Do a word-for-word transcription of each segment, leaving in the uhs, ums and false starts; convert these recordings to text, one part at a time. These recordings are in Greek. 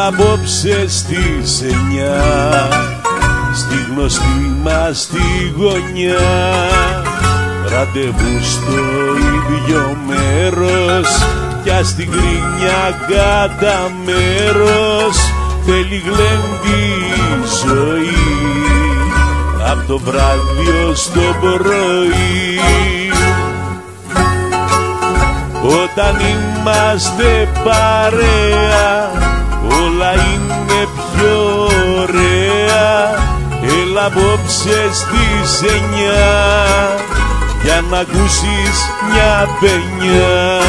απόψε στις εννιά στη γνωστή μας τη γωνιά, ραντεβού στο ίδιο μέρος κι ας την κρίνια κατά μέρος. Θέλει γλέντη ζωή απ' το βράδυ ως το πρωί. Όταν είμαστε παρέα όλα είναι πιο ωραία. Έλα απόψε στις εννιά για να ακούσεις μια παινιά.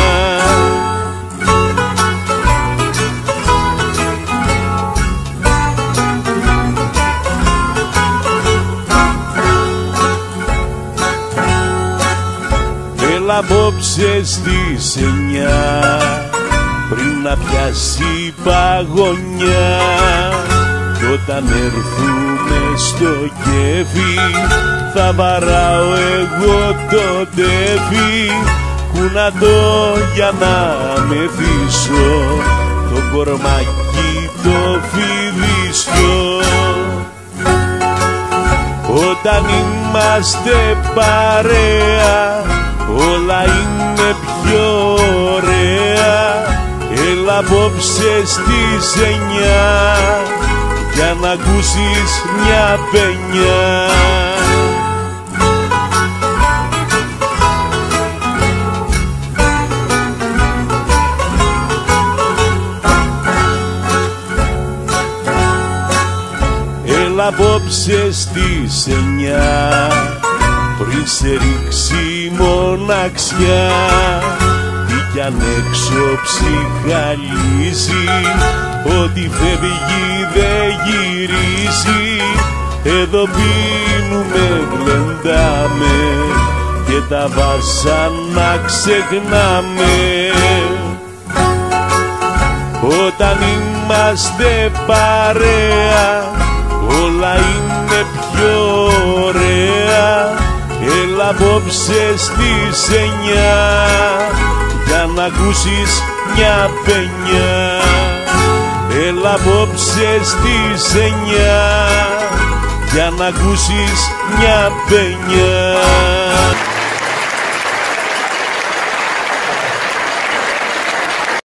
Έλα απόψε στις εννιά πριν να πιάσει παγωνιά, κι όταν έρθουμε στο κέφι θα βαράω εγώ το τέφι. Κουνατό για να μεθύσω το κορμάκι το φιδίσιο. Όταν είμαστε παρέα όλα είναι πιο ωραία. Έλα απόψε στις εννιά για να ακούσεις μια παινιά. Έλα απόψε στις εννιά πριν σε ρίξει μοναξιά, τι κι αν έξω ψυχαλίζει, ότι φεύγει δε γυρίζει. Εδώ πίνουμε, γλεντάμε και τα βάσανα ξεχνάμε. Όταν είμαστε παρέα όλα είναι πιο ωραία. Έλα απόψε στις εννιά για να ακούσεις μια παινιά. Έλα απόψε στις εννιά για να ακούσεις μια παινιά.